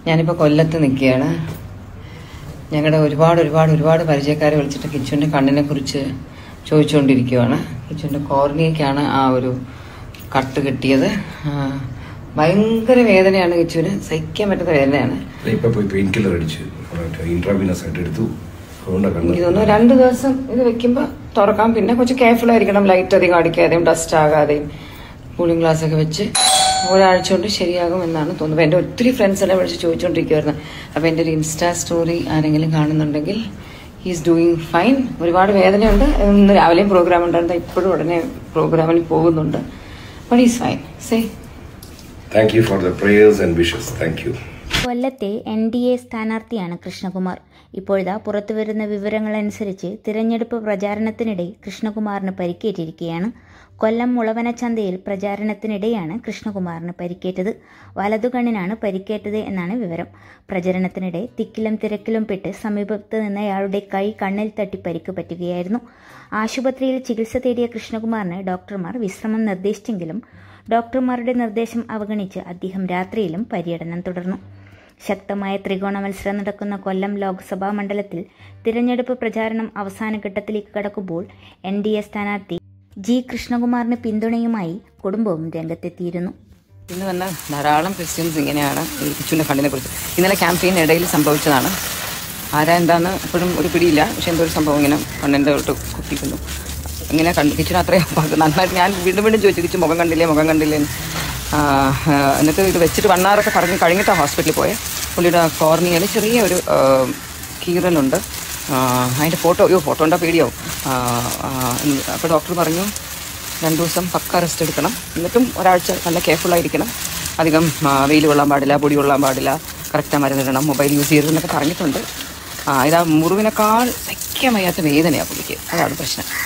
ഞാനിപ്പോൾ കൊല്ലത്ത് നിൽക്കുകയാണ്. ഞങ്ങളുടെ ഒരുപാട് പരിചയക്കാരെ വിളിച്ചിട്ട് കിച്ചുവിൻ്റെ കണ്ണിനെ കുറിച്ച് ചോദിച്ചുകൊണ്ടിരിക്കുകയാണ്. കിച്ചുവിൻ്റെ കോർണിയയ്ക്കാണ് ആ ഒരു കട്ട് കിട്ടിയത്. ഭയങ്കര വേദനയാണ് കിച്ചുവിന്, സഹിക്കാൻ പറ്റുന്ന വേദനയാണ്. ഇതൊന്ന് 2 ദിവസം ഇത് വെക്കുമ്പോൾ തുറക്കാം. പിന്നെ കുറച്ച് കെയർഫുൾ ആയിരിക്കണം, ലൈറ്റ് അധികം അടിക്കാതെയും ഡസ്റ്റ് ആകാതെയും കൂളിംഗ് ഗ്ലാസ് ഒക്കെ വെച്ച് ഒരാഴ്ച കൊണ്ട് ശരിയാകും എന്നാണ് തോന്നുന്നത്. എൻ്റെ ഒത്തിരി ഫ്രണ്ട്സ് എല്ലാം വിളിച്ച് ചോദിച്ചുകൊണ്ടിരിക്കുമായിരുന്നു. അപ്പോൾ എൻ്റെ ഒരു ഇൻസ്റ്റാ സ്റ്റോറി ആരെങ്കിലും കാണുന്നുണ്ടെങ്കിൽ ഹീസ് ഡൂയിങ് ഫൈൻ. ഒരുപാട് വേദനയുണ്ട്. ഇന്ന് രാവിലെയും പ്രോഗ്രാം ഉണ്ടായിരുന്നു, ഇപ്പോഴും ഉടനെ പ്രോഗ്രാമിന് പോകുന്നുണ്ട്. But is fine. Say thank you for the prayers and wishes. Thank you. കൊല്ലത്തെ NDA സ്ഥാനാർത്ഥിയാണ് കൃഷ്ണകുമാർ. ഇപ്പോഴത്തെ പുറത്തുവരുന്ന വിവരങ്ങളനുസരിച്ച് തിരഞ്ഞെടുപ്പ് പ്രചാരണത്തിനിടെ കൃഷ്ണകുമാറിന് പരിക്കേറ്റിരിക്കുകയാണ്. കൊല്ലം മുളവനച്ചന്തയിൽ പ്രചാരണത്തിനിടെയാണ് കൃഷ്ണകുമാറിന് പരിക്കേറ്റത്. വലതുകണ്ണിനാണ് പരിക്കേറ്റത് എന്നാണ് വിവരം. പ്രചരണത്തിനിടെ തിക്കിലും തിരക്കിലും പെട്ട് സമീപത്ത് നിന്നയാളുടെ കൈ കണ്ണിൽ തട്ടി പരിക്ക് പറ്റുകയായിരുന്നു. ആശുപത്രിയിൽ ചികിത്സ തേടിയ കൃഷ്ണകുമാറിന് ഡോക്ടർമാർ വിശ്രമം നിർദ്ദേശിച്ചെങ്കിലും ഡോക്ടർമാരുടെ നിർദ്ദേശം അവഗണിച്ച് അദ്ദേഹം രാത്രിയിലും പര്യടനം തുടർന്നു. ശക്തമായ ത്രികോണ മത്സരം നടക്കുന്ന കൊല്ലം ലോക്സഭാ മണ്ഡലത്തിൽ തിരഞ്ഞെടുപ്പ് പ്രചാരണം അവസാന ഘട്ടത്തിലേക്ക് കടക്കുമ്പോൾ NDA സ്ഥാനാർത്ഥി G. കൃഷ്ണകുമാറിന് പിന്തുണയുമായി കുടുംബവും രംഗത്തെത്തിയിരുന്നു. ഇന്ന് വന്ന ധാരാളം ക്വസ്റ്റ്യൻസ് ഇങ്ങനെയാണ് ഈ കിച്ചുവിൻ്റെ കണ്ണിനെ കുറിച്ച്. ഇന്നലെ ക്യാമ്പയിനിടയിൽ സംഭവിച്ചതാണ്. ആരാ എന്താന്ന് എപ്പോഴും ഒരു പിടിയില്ല. പക്ഷെ എന്തോ ഒരു സംഭവം ഇങ്ങനെ കണ്ണിൻ്റെ തൊട്ട് കുത്തിക്കുന്നു. ഇങ്ങനെ കിച്ചുവിന് അത്രയും നന്നായിട്ട് ഞാൻ വീണ്ടും ചോദിച്ചു, കിച്ചു മുഖം കണ്ടില്ലേ എന്നിട്ട് ഇത് വെച്ചിട്ട് 1 hour പറഞ്ഞ് കഴിഞ്ഞിട്ടാണ് ഹോസ്പിറ്റലിൽ പോയത്. പുള്ളിയുടെ കോർണിയയിൽ ചെറിയൊരു കീറലുണ്ട്. അതിൻ്റെ ഫോട്ടോ ഉണ്ടോ പേടിയാവും. അപ്പോൾ ഡോക്ടർ പറഞ്ഞു 2 ദിവസം പക്ക റെസ്റ്റ് എടുക്കണം, എന്നിട്ടും ഒരാഴ്ച നല്ല കെയർഫുള്ളായിരിക്കണം, അധികം വെയിൽ കൊള്ളാൻ പാടില്ല, പൊടി കൊള്ളാൻ പാടില്ല, കറക്റ്റായി മരുന്നിടണം, മൊബൈൽ യൂസ് ചെയ്യരുതെന്നൊക്കെ പറഞ്ഞിട്ടുണ്ട്. ഇതാ മുറിവിനേക്കാൾ സഹിക്കാൻ വയ്യാത്ത വേദനയാണ് പുള്ളിക്ക്. അതാണ് പ്രശ്നം.